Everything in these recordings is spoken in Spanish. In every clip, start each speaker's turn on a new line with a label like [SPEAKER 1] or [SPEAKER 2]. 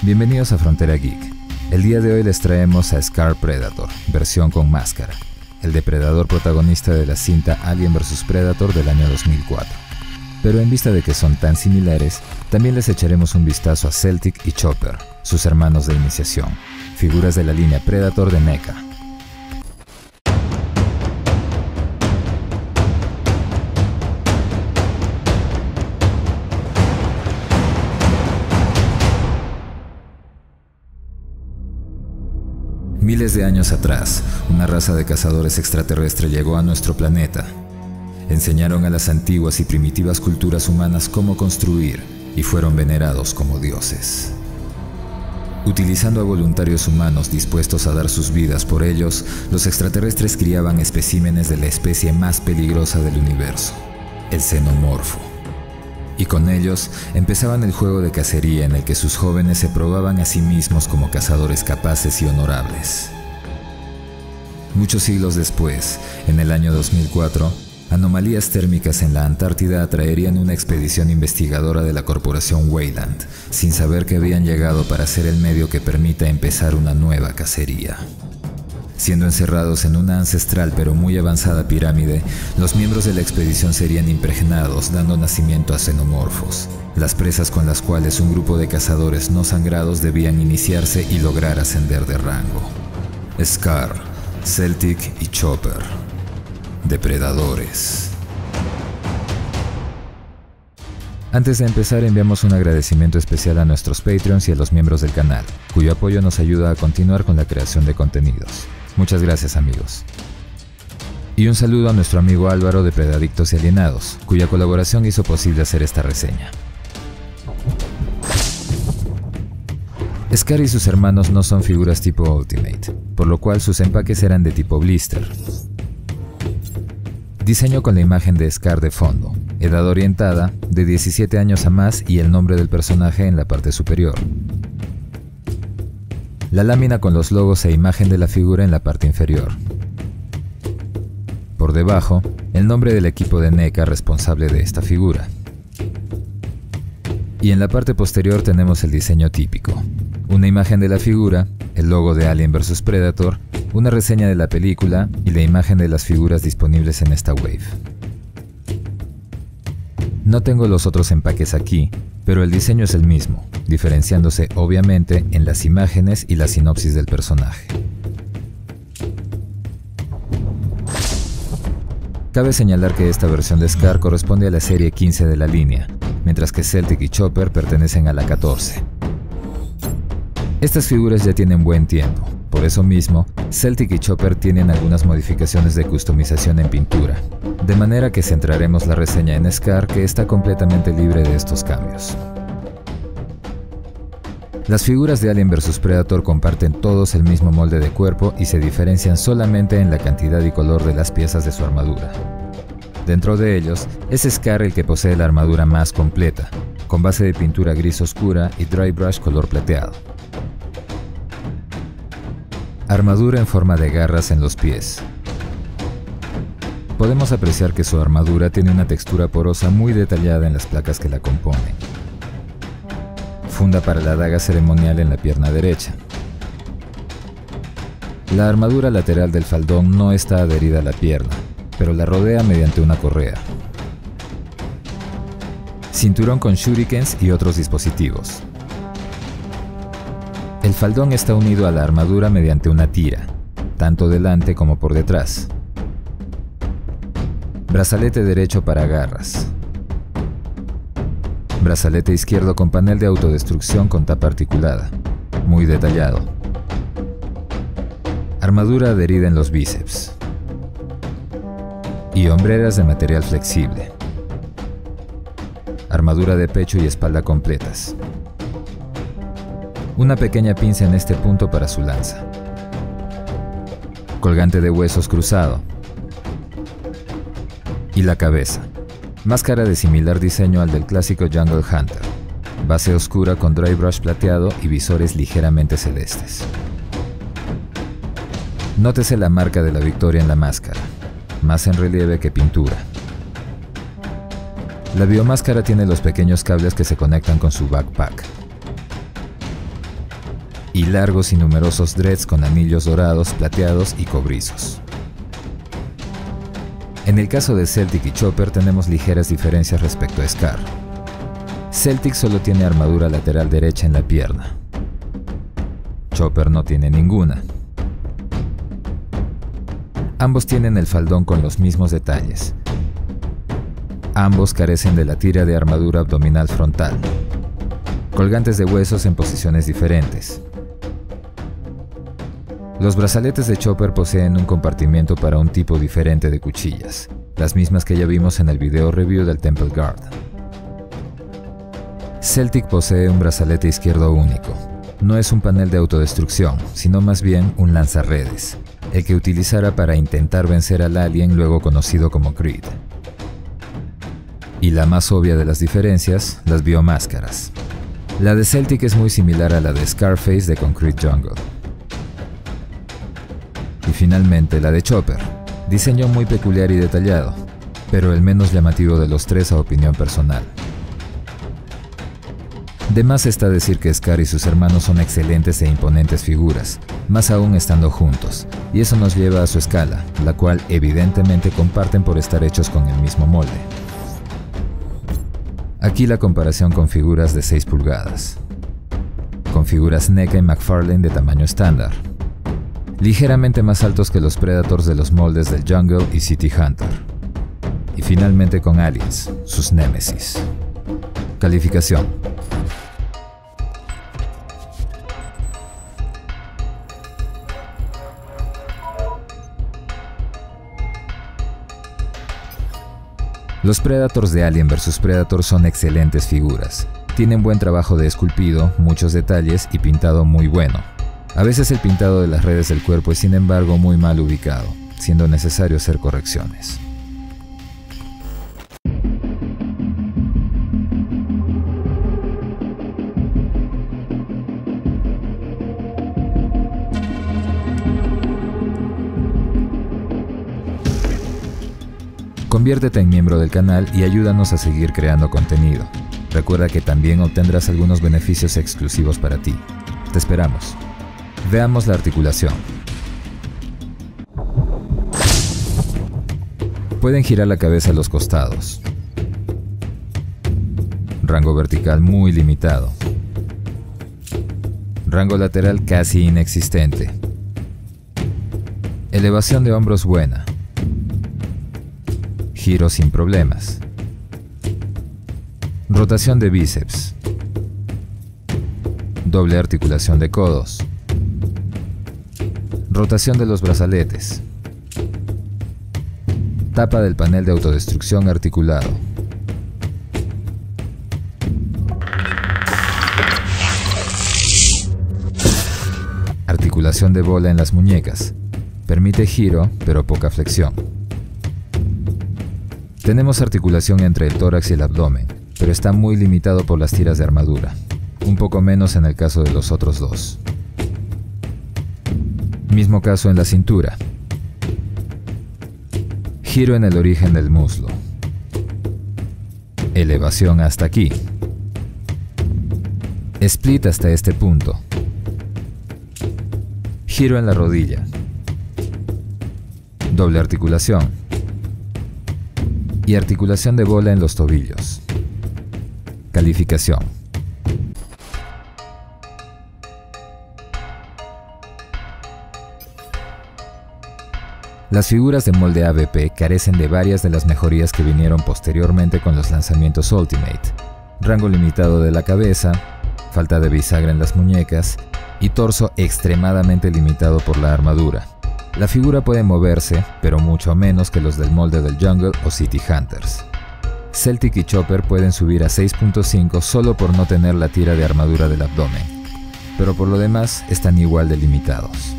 [SPEAKER 1] Bienvenidos a Frontera Geek. El día de hoy les traemos a Scar Predator, versión con máscara, el depredador protagonista de la cinta Alien vs Predator del año 2004. Pero en vista de que son tan similares, también les echaremos un vistazo a Celtic y Chopper, sus hermanos de iniciación, figuras de la línea Predator de NECA. Miles de años atrás, una raza de cazadores extraterrestres llegó a nuestro planeta. Enseñaron a las antiguas y primitivas culturas humanas cómo construir y fueron venerados como dioses. Utilizando a voluntarios humanos dispuestos a dar sus vidas por ellos, los extraterrestres criaban especímenes de la especie más peligrosa del universo, el xenomorfo. Y con ellos empezaban el juego de cacería en el que sus jóvenes se probaban a sí mismos como cazadores capaces y honorables. Muchos siglos después, en el año 2004, anomalías térmicas en la Antártida atraerían una expedición investigadora de la corporación Weyland, sin saber que habían llegado para ser el medio que permita empezar una nueva cacería. Siendo encerrados en una ancestral pero muy avanzada pirámide, los miembros de la expedición serían impregnados, dando nacimiento a xenomorfos, las presas con las cuales un grupo de cazadores no sangrados debían iniciarse y lograr ascender de rango. Scar, Celtic y Chopper. Depredadores. Antes de empezar, enviamos un agradecimiento especial a nuestros Patreons y a los miembros del canal, cuyo apoyo nos ayuda a continuar con la creación de contenidos. Muchas gracias, amigos. Y un saludo a nuestro amigo Álvaro de Predadictos y Alienados, cuya colaboración hizo posible hacer esta reseña. Scar y sus hermanos no son figuras tipo Ultimate, por lo cual sus empaques eran de tipo blister. Diseño con la imagen de Scar de fondo, edad orientada, de 17 años a más y el nombre del personaje en la parte superior. La lámina con los logos e imagen de la figura en la parte inferior. Por debajo, el nombre del equipo de NECA responsable de esta figura. Y en la parte posterior tenemos el diseño típico. Una imagen de la figura, el logo de Alien vs Predator, una reseña de la película y la imagen de las figuras disponibles en esta wave. No tengo los otros empaques aquí, pero el diseño es el mismo, diferenciándose obviamente en las imágenes y la sinopsis del personaje. Cabe señalar que esta versión de Scar corresponde a la serie 15 de la línea, mientras que Celtic y Chopper pertenecen a la 14. Estas figuras ya tienen buen tiempo, por eso mismo, Celtic y Chopper tienen algunas modificaciones de customización en pintura, de manera que centraremos la reseña en Scar, que está completamente libre de estos cambios. Las figuras de Alien vs Predator comparten todos el mismo molde de cuerpo y se diferencian solamente en la cantidad y color de las piezas de su armadura. Dentro de ellos, es Scar el que posee la armadura más completa, con base de pintura gris oscura y dry brush color plateado. Armadura en forma de garras en los pies. Podemos apreciar que su armadura tiene una textura porosa muy detallada en las placas que la componen. Funda para la daga ceremonial en la pierna derecha. La armadura lateral del faldón no está adherida a la pierna, pero la rodea mediante una correa. Cinturón con shurikens y otros dispositivos. El faldón está unido a la armadura mediante una tira, tanto delante como por detrás. Brazalete derecho para garras. Brazalete izquierdo con panel de autodestrucción con tapa articulada, muy detallado. Armadura adherida en los bíceps. Y hombreras de material flexible. Armadura de pecho y espalda completas. Una pequeña pinza en este punto para su lanza. Colgante de huesos cruzado. Y la cabeza. Máscara de similar diseño al del clásico Jungle Hunter. Base oscura con dry brush plateado y visores ligeramente celestes. Nótese la marca de la victoria en la máscara, más en relieve que pintura. La biomáscara tiene los pequeños cables que se conectan con su backpack. y largos y numerosos dreads con anillos dorados, plateados y cobrizos. En el caso de Celtic y Chopper tenemos ligeras diferencias respecto a Scar. Celtic solo tiene armadura lateral derecha en la pierna. Chopper no tiene ninguna. Ambos tienen el faldón con los mismos detalles. Ambos carecen de la tira de armadura abdominal frontal. Colgantes de huesos en posiciones diferentes. Los brazaletes de Chopper poseen un compartimiento para un tipo diferente de cuchillas, las mismas que ya vimos en el video review del Temple Guard. Celtic posee un brazalete izquierdo único. No es un panel de autodestrucción, sino más bien un lanzarredes, el que utilizará para intentar vencer al alien luego conocido como Creed. Y la más obvia de las diferencias, las biomáscaras. La de Celtic es muy similar a la de Scarface de Concrete Jungle. Y finalmente la de Chopper, diseño muy peculiar y detallado, pero el menos llamativo de los tres a opinión personal. De más está decir que Scar y sus hermanos son excelentes e imponentes figuras, más aún estando juntos, y eso nos lleva a su escala, la cual evidentemente comparten por estar hechos con el mismo molde. Aquí la comparación con figuras de 6 pulgadas, con figuras NECA y McFarlane de tamaño estándar, ligeramente más altos que los Predators de los moldes del Jungle y City Hunter, y finalmente con Aliens, sus némesis. Calificación. Los Predators de Alien vs Predator son excelentes figuras. Tienen buen trabajo de esculpido, muchos detalles y pintado muy bueno. A veces el pintado de las redes del cuerpo es sin embargo muy mal ubicado, siendo necesario hacer correcciones. Conviértete en miembro del canal y ayúdanos a seguir creando contenido. Recuerda que también obtendrás algunos beneficios exclusivos para ti. Te esperamos. Veamos la articulación. Pueden girar la cabeza a los costados. Rango vertical muy limitado. Rango lateral casi inexistente. Elevación de hombros buena. Giro sin problemas. Rotación de bíceps. Doble articulación de codos. Rotación de los brazaletes. Tapa del panel de autodestrucción articulado. Articulación de bola en las muñecas. Permite giro, pero poca flexión. Tenemos articulación entre el tórax y el abdomen, pero está muy limitado por las tiras de armadura, un poco menos en el caso de los otros dos. Mismo caso en la cintura. Giro en el origen del muslo. Elevación hasta aquí. Split hasta este punto. Giro en la rodilla. Doble articulación. Y articulación de bola en los tobillos. Calificación. Las figuras de molde AVP carecen de varias de las mejorías que vinieron posteriormente con los lanzamientos Ultimate. Rango limitado de la cabeza, falta de bisagra en las muñecas y torso extremadamente limitado por la armadura. La figura puede moverse, pero mucho menos que los del molde del Jungle o City Hunters. Celtic y Chopper pueden subir a 6.5 solo por no tener la tira de armadura del abdomen, pero por lo demás están igual de limitados.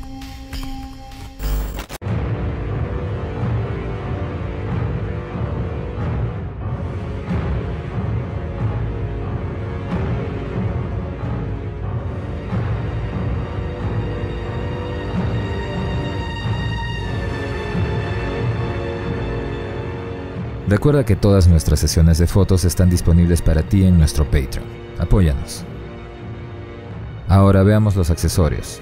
[SPEAKER 1] Recuerda que todas nuestras sesiones de fotos están disponibles para ti en nuestro Patreon. Apóyanos. Ahora veamos los accesorios.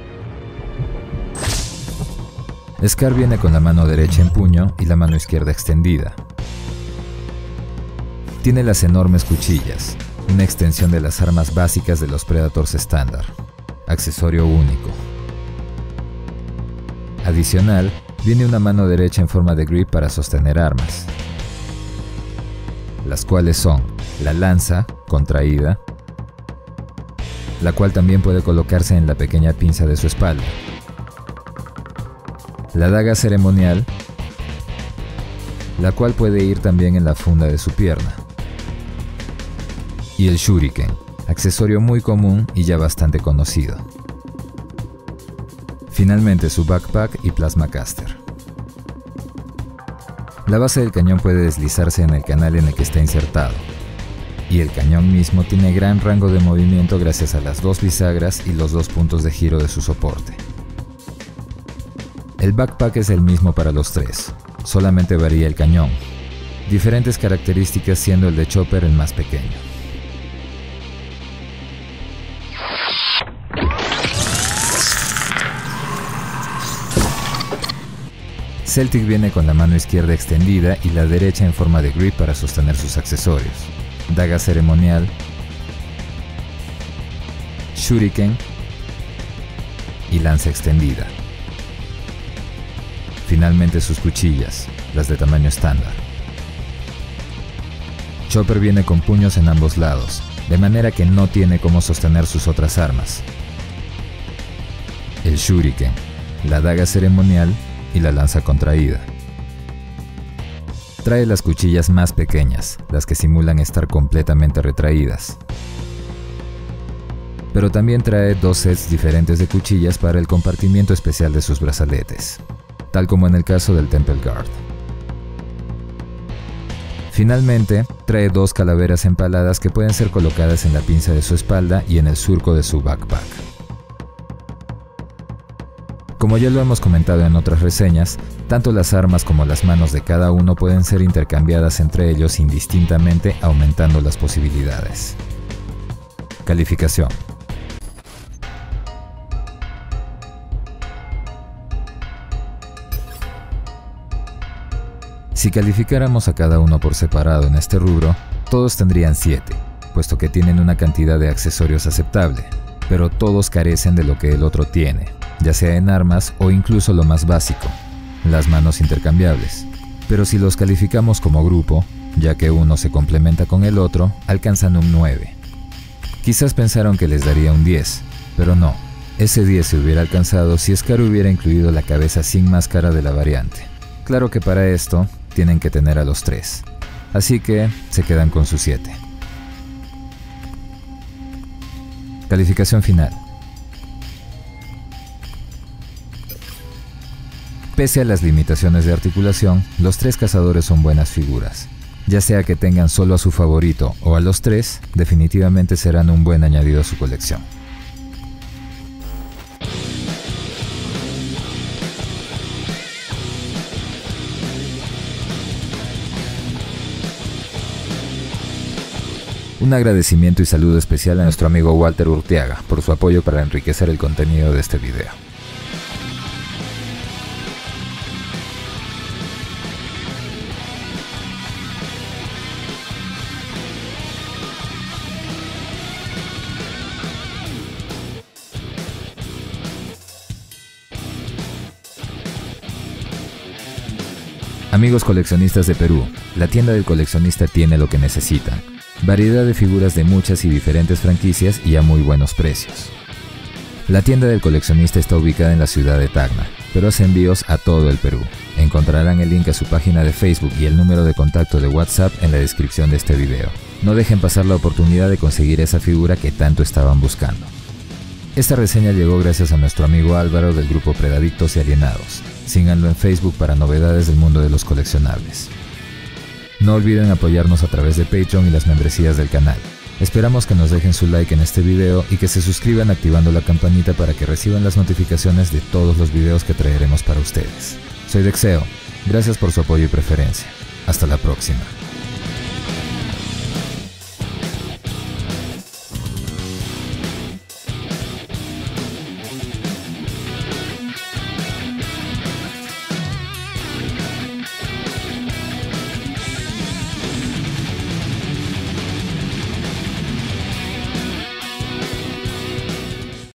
[SPEAKER 1] Scar viene con la mano derecha en puño y la mano izquierda extendida. Tiene las enormes cuchillas, una extensión de las armas básicas de los Predators estándar. Accesorio único. Adicional, viene una mano derecha en forma de grip para sostener armas, las cuales son la lanza contraída, la cual también puede colocarse en la pequeña pinza de su espalda, la daga ceremonial, la cual puede ir también en la funda de su pierna, y el shuriken, accesorio muy común y ya bastante conocido. Finalmente su backpack y plasma caster. La base del cañón puede deslizarse en el canal en el que está insertado, y el cañón mismo tiene gran rango de movimiento gracias a las dos bisagras y los dos puntos de giro de su soporte. El backpack es el mismo para los tres, solamente varía el cañón, diferentes características siendo el de Chopper el más pequeño. Celtic viene con la mano izquierda extendida y la derecha en forma de grip para sostener sus accesorios, daga ceremonial, shuriken y lanza extendida. Finalmente sus cuchillas, las de tamaño estándar. Chopper viene con puños en ambos lados, de manera que no tiene cómo sostener sus otras armas. El shuriken, la daga ceremonial y la lanza contraída. Trae las cuchillas más pequeñas, las que simulan estar completamente retraídas. Pero también trae dos sets diferentes de cuchillas para el compartimiento especial de sus brazaletes, tal como en el caso del Temple Guard. Finalmente, trae dos calaveras empaladas que pueden ser colocadas en la pinza de su espalda y en el surco de su backpack. Como ya lo hemos comentado en otras reseñas, tanto las armas como las manos de cada uno pueden ser intercambiadas entre ellos indistintamente, aumentando las posibilidades. Calificación. Si calificáramos a cada uno por separado en este rubro, todos tendrían 7, puesto que tienen una cantidad de accesorios aceptable, pero todos carecen de lo que el otro tiene, ya sea en armas o incluso lo más básico, las manos intercambiables. Pero si los calificamos como grupo, ya que uno se complementa con el otro, alcanzan un 9. Quizás pensaron que les daría un 10, pero no, ese 10 se hubiera alcanzado si Scar hubiera incluido la cabeza sin máscara de la variante. Claro que para esto, tienen que tener a los 3, así que se quedan con sus 7. Calificación final. Pese a las limitaciones de articulación, los 3 cazadores son buenas figuras. Ya sea que tengan solo a su favorito o a los 3, definitivamente serán un buen añadido a su colección. Un agradecimiento y saludo especial a nuestro amigo Walter Urteaga por su apoyo para enriquecer el contenido de este video. Amigos coleccionistas de Perú, la tienda del coleccionista tiene lo que necesitan. Variedad de figuras de muchas y diferentes franquicias y a muy buenos precios. La tienda del coleccionista está ubicada en la ciudad de Tacna, pero hace envíos a todo el Perú. Encontrarán el link a su página de Facebook y el número de contacto de WhatsApp en la descripción de este video. No dejen pasar la oportunidad de conseguir esa figura que tanto estaban buscando. Esta reseña llegó gracias a nuestro amigo Álvaro del grupo Predadictos y Alienados. Síganlo en Facebook para novedades del mundo de los coleccionables. No olviden apoyarnos a través de Patreon y las membresías del canal. Esperamos que nos dejen su like en este video y que se suscriban activando la campanita para que reciban las notificaciones de todos los videos que traeremos para ustedes. Soy Dexeo, gracias por su apoyo y preferencia. Hasta la próxima.